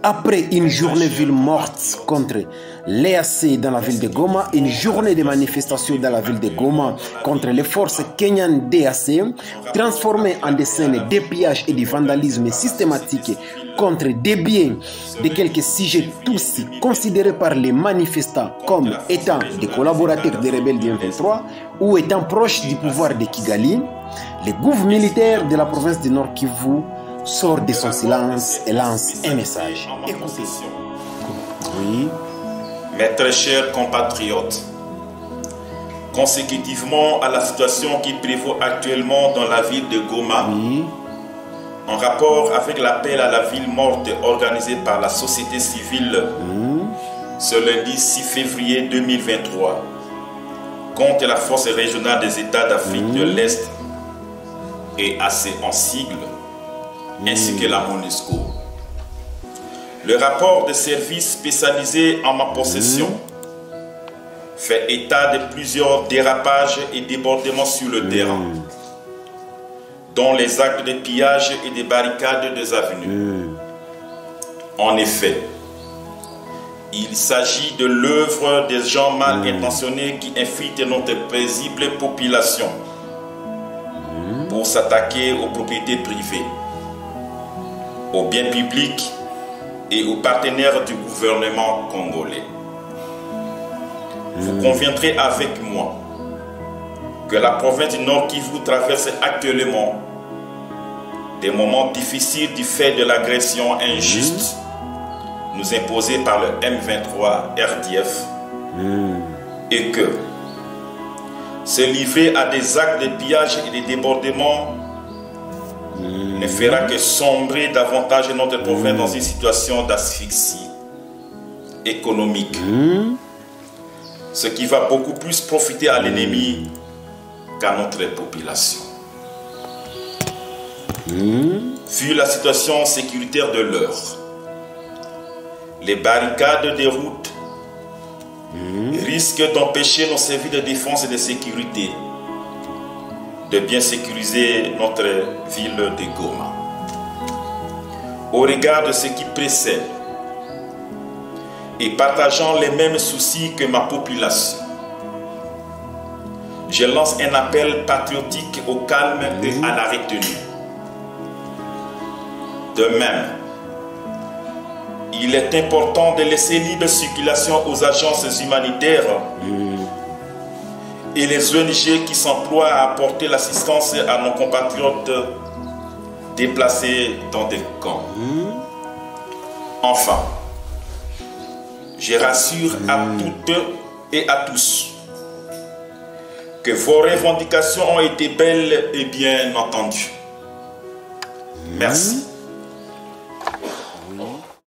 Après une journée ville morte contre l'EAC dans la ville de Goma, une journée de manifestation dans la ville de Goma contre les forces kenyanes d'EAC, transformée en des scènes de pillage et de vandalisme systématique contre des biens de quelques sujets tous considérés par les manifestants comme étant des collaborateurs des rebelles du M23 ou étant proches du pouvoir de Kigali, le gouvernement militaire de la province du Nord Kivu sort de son silence et lance un message. Écoutez. Oui. Mes très chers compatriotes, consécutivement à la situation qui prévaut actuellement dans la ville de Goma, Oui. en rapport avec l'appel à la ville morte organisé par la société civile ce lundi 6 février 2023 contre la force régionale des États d'Afrique de l'Est et AC en sigle, ainsi que la MONUSCO. Le rapport de service spécialisé en ma possession fait état de plusieurs dérapages et débordements sur le terrain, dont les actes de pillage et de barricades des avenues. En effet, il s'agit de l'œuvre des gens mal intentionnés qui infiltrent notre paisible population pour s'attaquer aux propriétés privées, aux biens publics et aux partenaires du gouvernement congolais. Vous conviendrez avec moi que la province du Nord Kivu traverse actuellement des moments difficiles du fait de l'agression injuste nous imposée par le M23 RDF et que se livrer à des actes de pillage et de débordement ne fera que sombrer davantage notre province dans une situation d'asphyxie économique, ce qui va beaucoup plus profiter à l'ennemi qu'à notre population. Vu la situation sécuritaire de l'heure, les barricades des routes risquent d'empêcher nos services de défense et de sécurité de bien sécuriser notre ville de Goma. Au regard de ce qui précède et partageant les mêmes soucis que ma population, je lance un appel patriotique au calme et à la retenue. De même, il est important de laisser libre circulation aux agences humanitaires et les ONG qui s'emploient à apporter l'assistance à nos compatriotes déplacés dans des camps. Enfin, je rassure à toutes et à tous que vos revendications ont été belles et bien entendues. Merci.